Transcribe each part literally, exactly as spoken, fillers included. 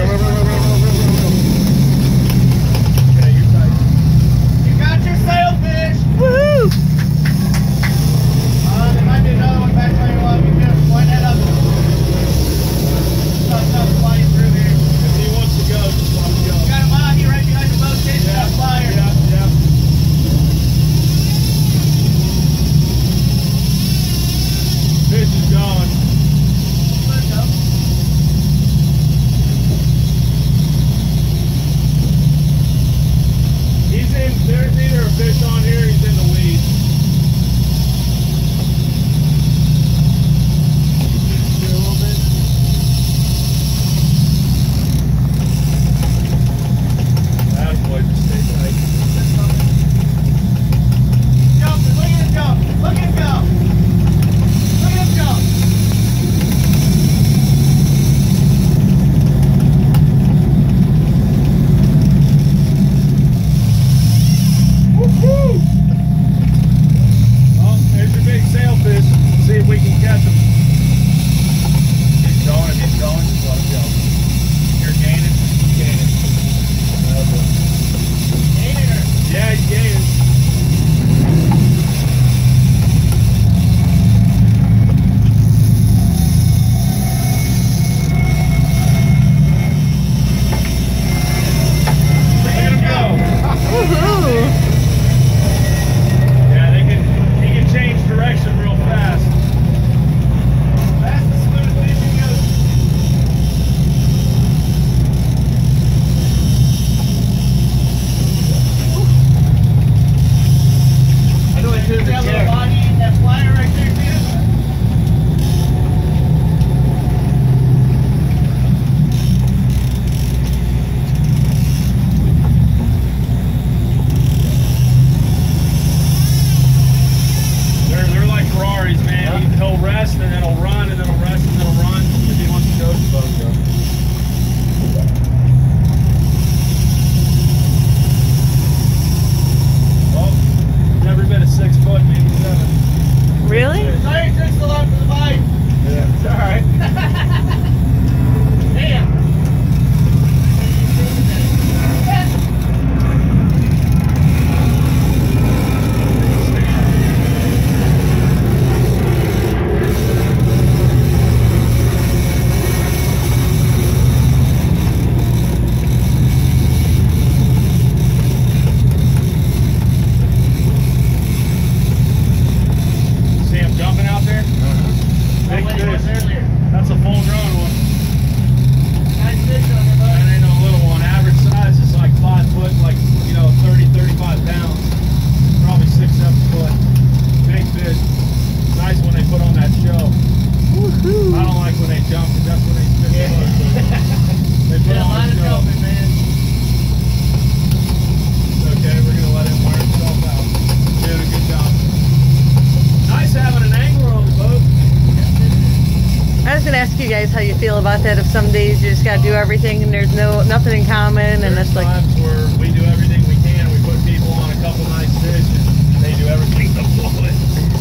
you guys how you feel about that. If some days you just got to do everything and there's no nothing in common, and it's like times where we do everything we can. We put people on a couple nice fish, and they do everything to pull it.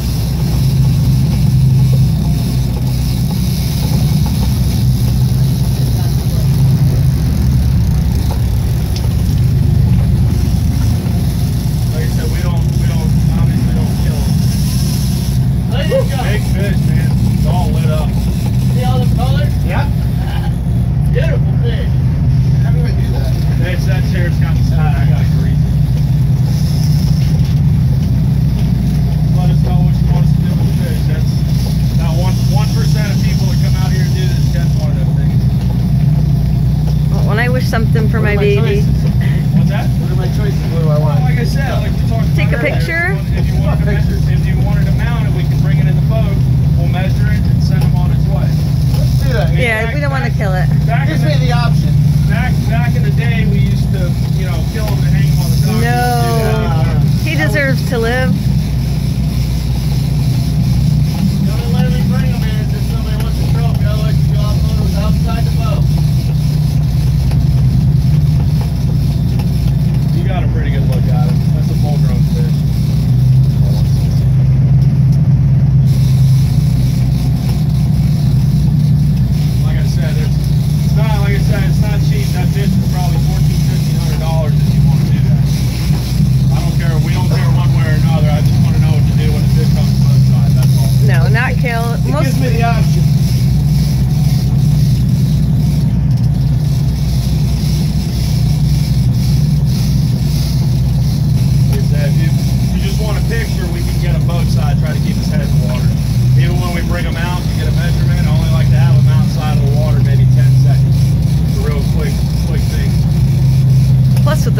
Like I said, we don't, we don't, obviously don't kill them. Big fish, man. It's all lit up. See all the colors? Yeah. Beautiful fish. How do I do that? It's that chair's got the side. I got to grease it. Let us know what you want us to do with the fish. That's about one one percent of people that come out here and do this catch one of those things. well, when I wish something for my, What are my baby. choices? What's that? What are my choices? What do I Well, want? like I said, like we talked about Take a earlier, picture? If you, want, if, you wanted to, if you wanted to mount it, we can bring it in the boat. We'll measure it and send them on its way. Let's do that. Yeah, back, we don't want to back, kill it. Back in Gives me the, the option. back back in the day, we used to, you know, kill them and hang them on the dock. No. He deserves to live. The only way we bring them in is if somebody wants a trophy. Otherwise, you go off photos outside the boat. You got a pretty good look at it. That's a full-grown fish. Like I said, it's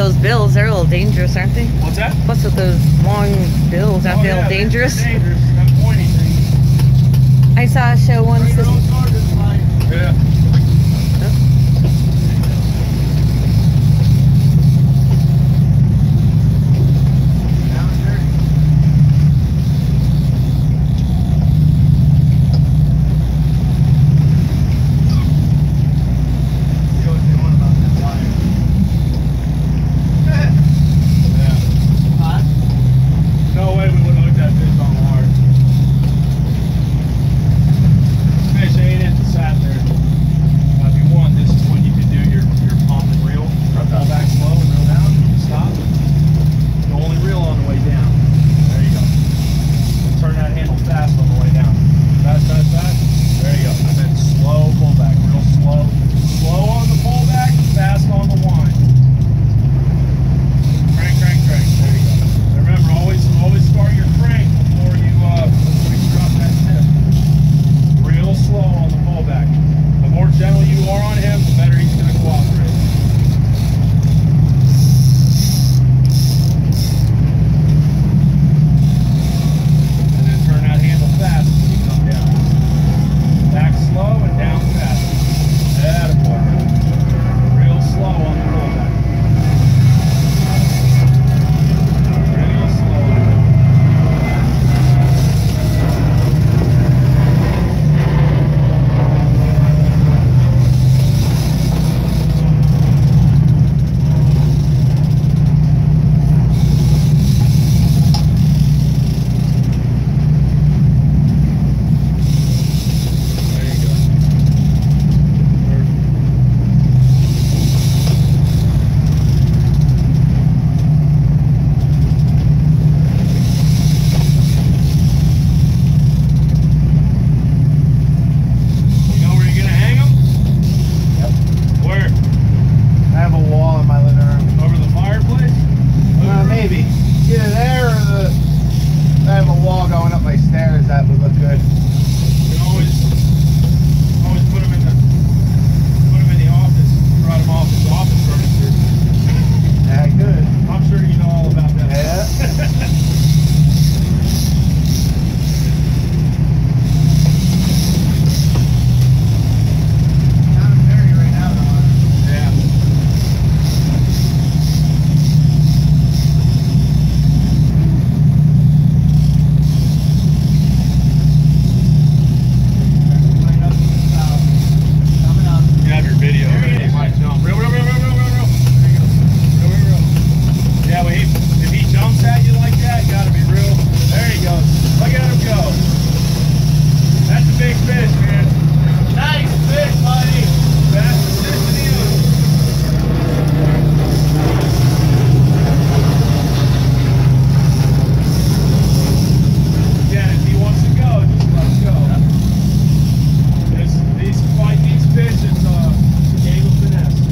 those bills, they're a little dangerous, aren't they? What's that? Plus with those long bills, aren't Oh, they a yeah, little they're- dangerous? They're dangerous. Them pointy things. I saw a show once. Bring your own This, sergeant's light. Yeah. Down and dirty. See what they want about that wire. Yeah. Hot? No way we would have looked at fish on water. Fish ain't it sat there. Now, if you want, this is when you can do your, your pump and reel. Pull back slow and reel down. Stop. You only reel on the way down. There you go. Turn that handle fast on the way down. Fast, fast, fast. There you go. And then slow pullback. Real slow. Slow on the pullback, fast on the wind. Crank, crank, crank. There you go. And remember, always always start your crank before you uh before you drop that tip. Real slow on the pullback. The more gentle you are on him, the better he's gonna cooperate. And then turn that handle fast when you come down. Back slow and down fast. Attaboy. Real slow on the pullback. Real slow. There you go. Perfect. You know where you're gonna hang them? Yep. Where? I have a wall in my living room. Over the fireplace? Uh, maybe. Either there or the. I have a wall going up my stairs that would look good. You can always, always put them in the, put them in the office. Run them off as office furniture. Yeah, good. I'm sure you know all about that. Yeah. Kind of dirty right now, though. Yeah. Clean up the south. Coming up. You have your video. There he ready. is. Might jump. Reel, reel, reel, reel, reel, reel, reel. There you go. Reel, reel, reel. Yeah, when he, if he jumps at you like that, you gotta be real. There he goes. Look at him go. That's a big fish, man. Nice fish, buddy. Fastest fish in the ocean. Yeah, if he wants to go, just let him go. This, these fight these fish, it's uh, a game of finesse.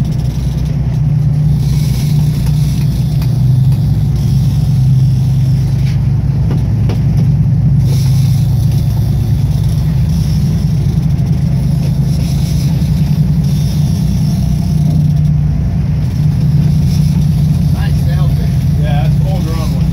Nice sailfish. Yeah, that's full grown one.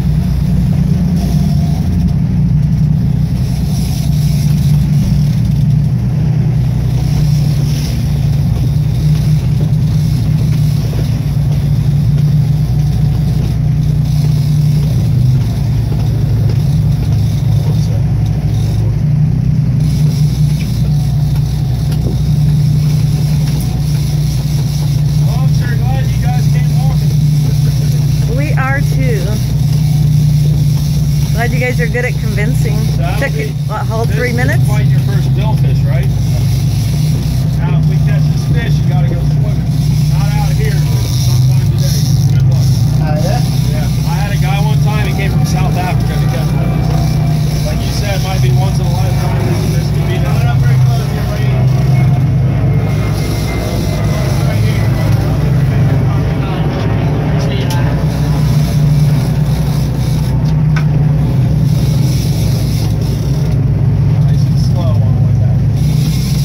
One second. Well, I'm sure glad you guys came walking. We are too. Glad you guys are good at convincing. That'll Took be- you, what, whole This three is minutes? Fighting your first billfish, right? Now, if we catch this fish, you gotta go swimming. Not out here, but sometime today. Good luck. Uh, yeah? Yeah, I had a guy one time. He came from South Africa to catch one. Like you said, might be once in a lifetime. This, this could be Coming that. up very close here, buddy. Right here. See that? Nice and slow on the way back.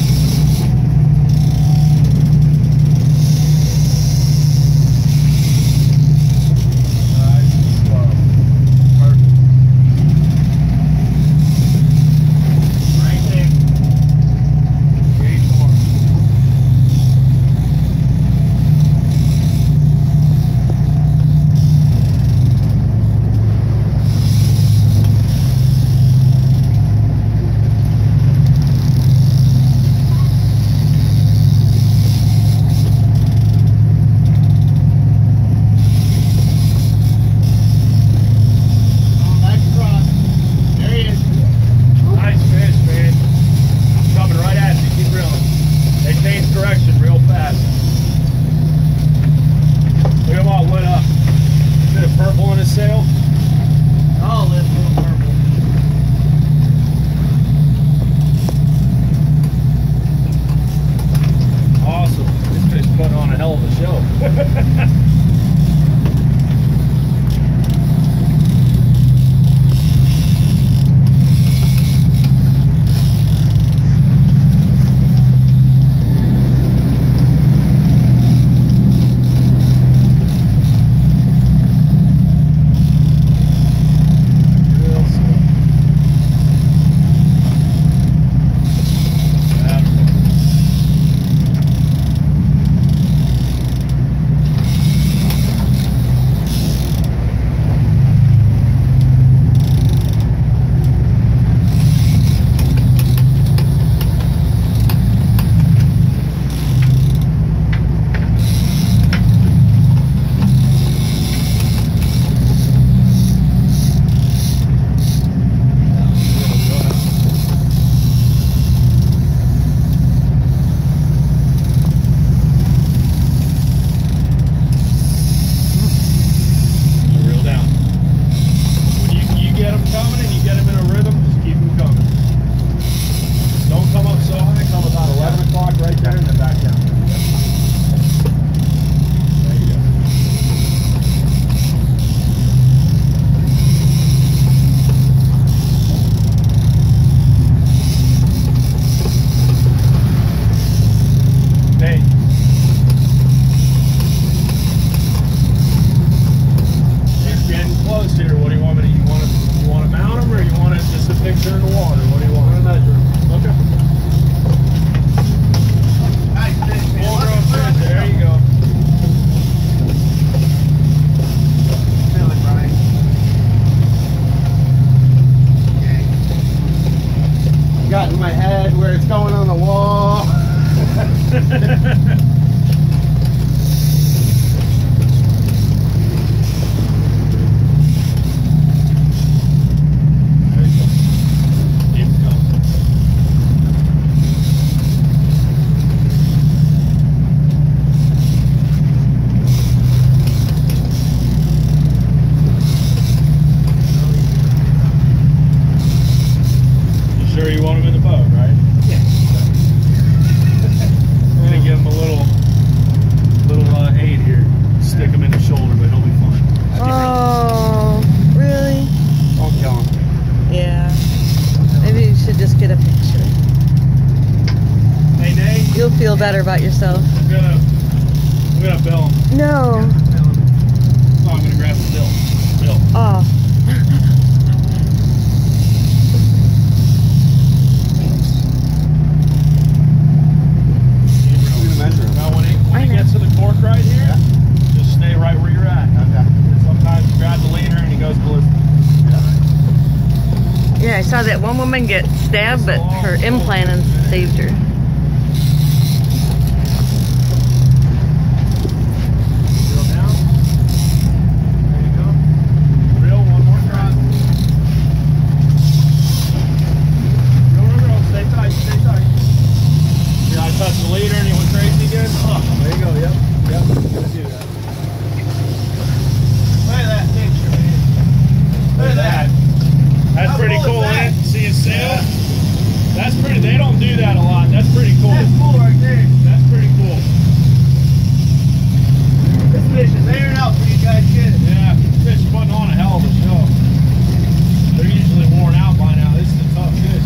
putting on a hell of a show. Feel better about yourself. I'm gonna, I'm gonna bill him. No. Yeah, bill him. No, I'm gonna grab the bill. Bill. Oh. Now when he, when he gets to the cork right here, yeah. just stay right where you're at. Okay. Sometimes you grab the leaner and he goes ballistic. Yeah. yeah, I saw that one woman get stabbed, but her implant saved her. Touch the leader and he went crazy again. Oh, there you go. Yep. Yep. Gonna do that. Look at that picture, man. Look at that. That's How pretty cool, that? Man. See it sail? Yeah. That's pretty. They don't do that a lot. That's pretty cool. That's cool right there. That's pretty cool. This fish is airing out for you guys get it. Yeah, fish putting on a hell of a show. They're usually worn out by now. This is a tough fish.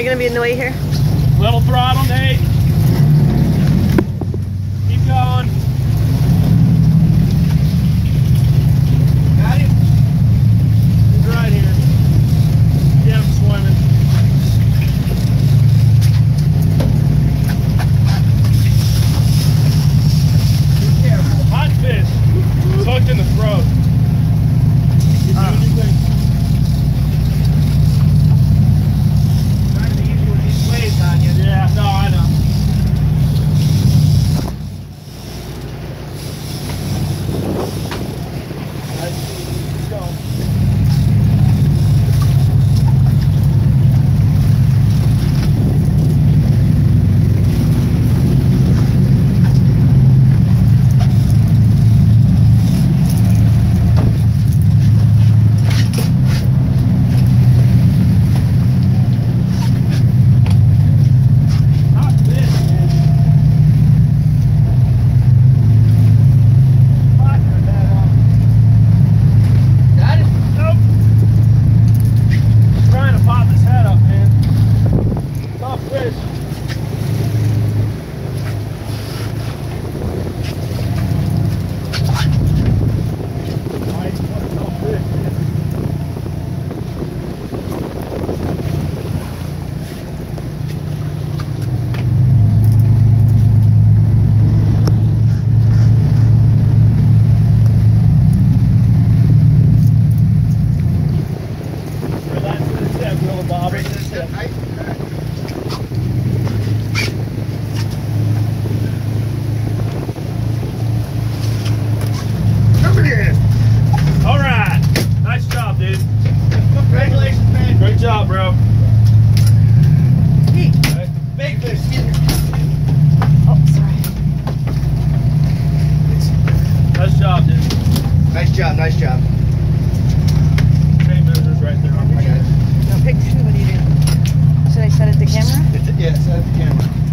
gonna be in the way here? Little throttle, Nate. Keep going. Got him. He's right here. Yeah, I'm swimming. Be careful. Hot fish. It's hooked in the throat. You're Uh. doing your thing. Trying to be easy with these waves on you. Yeah, no, I know. Let's go. Hot fish, man. Flatten that up. Got him. Nope. Trying to pop his head up, man. Tough fish. Nice, what a tough fish, man. Relax to the tip, Willow Bob. Bring this in, right? Come here. All right. Nice job, dude. Congratulations, man. Great job, bro. Hey. Okay. Big fish. Get it. Oh, sorry. Nice job, dude. Nice job, nice job. Tape measures right there on I your got it. No picture. What do you do? Should I set it to camera? It's, yeah, set the camera.